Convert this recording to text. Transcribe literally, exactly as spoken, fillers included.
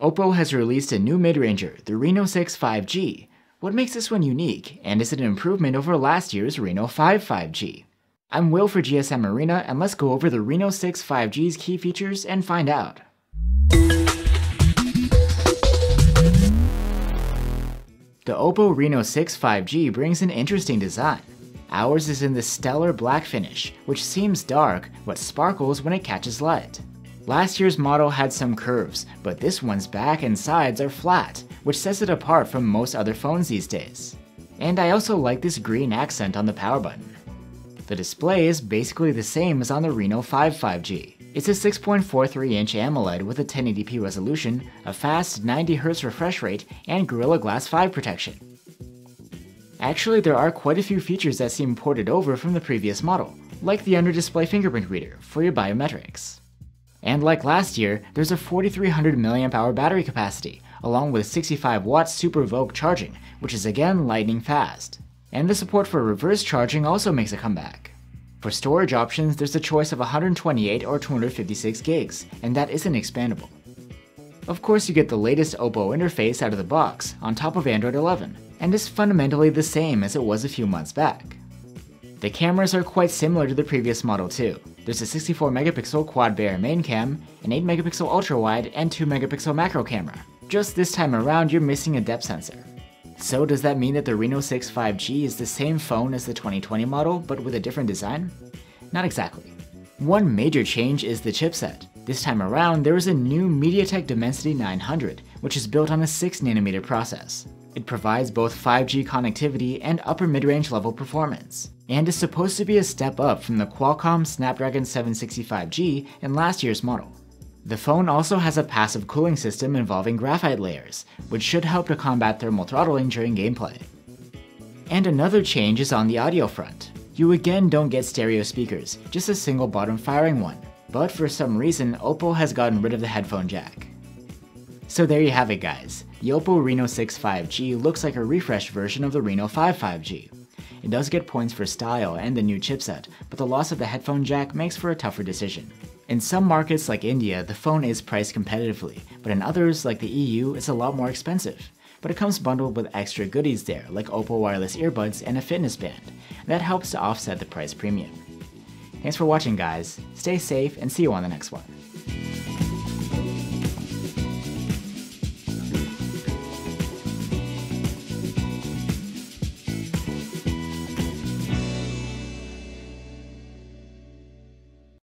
Oppo has released a new mid-ranger, the Reno six five G. What makes this one unique, and is it an improvement over last year's Reno five five G? I'm Will for G S M Arena, and let's go over the Reno six five G's key features and find out. The Oppo Reno six five G brings an interesting design. Ours is in the stellar black finish, which seems dark but sparkles when it catches light. Last year's model had some curves, but this one's back and sides are flat, which sets it apart from most other phones these days. And I also like this green accent on the power button. The display is basically the same as on the Reno five five G. It's a six point four three inch AMOLED with a ten eighty p resolution, a fast ninety hertz refresh rate, and Gorilla Glass five protection. Actually, there are quite a few features that seem ported over from the previous model, like the under-display fingerprint reader for your biometrics. And like last year, there's a forty-three hundred milliamp hour battery capacity, along with sixty-five watt Super Vogue charging, which is again lightning fast. And the support for reverse charging also makes a comeback. For storage options, there's a choice of one hundred twenty-eight or two hundred fifty-six gigs, and that isn't expandable. Of course, you get the latest Oppo interface out of the box, on top of Android eleven, and is fundamentally the same as it was a few months back. The cameras are quite similar to the previous model too. There's a sixty-four megapixel quad Bayer main cam, an eight megapixel ultra wide, and two megapixel macro camera. Just this time around, you're missing a depth sensor. So does that mean that the Reno six five G is the same phone as the twenty twenty model, but with a different design? Not exactly. One major change is the chipset. This time around, there is a new MediaTek Dimensity nine hundred, which is built on a six nanometer process. It provides both five G connectivity and upper mid-range level performance, and is supposed to be a step up from the Qualcomm Snapdragon seven sixty-five G in last year's model. The phone also has a passive cooling system involving graphite layers, which should help to combat thermal throttling during gameplay. And another change is on the audio front. You again don't get stereo speakers, just a single bottom firing one, but for some reason Oppo has gotten rid of the headphone jack. So there you have it guys, the Oppo Reno six five G looks like a refreshed version of the Reno five five G. It does get points for style and the new chipset, but the loss of the headphone jack makes for a tougher decision. In some markets like India, the phone is priced competitively, but in others like the E U, it's a lot more expensive. But it comes bundled with extra goodies there, like Oppo wireless earbuds and a fitness band. That helps to offset the price premium. Thanks for watching guys, stay safe and see you on the next one.